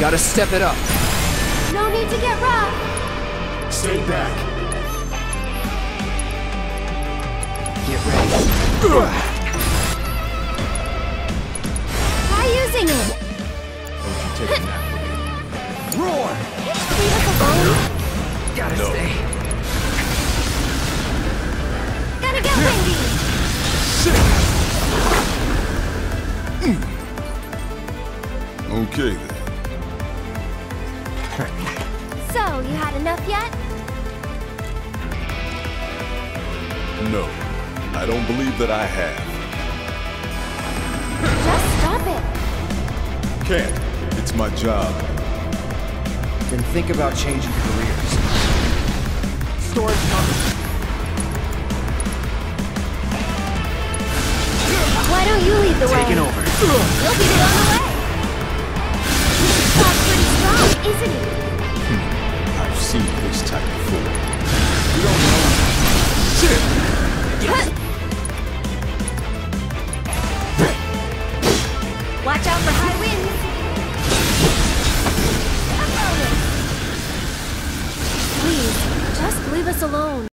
Gotta step it up. No need to get rough. Stay back. Get ready. Try using it. Don't you take a nap with me. Roar! Leave us alone. Gotta No. stay. Gotta get windy. Okay then. So, you had enough yet? No, I don't believe that I have. Just stop it. Can't. It's my job. Then think about changing careers. Storage coming. Why don't you lead the way? Taking over. You'll get it on the way. That's pretty strong, isn't it? I've seen this type before. You don't know. Shit!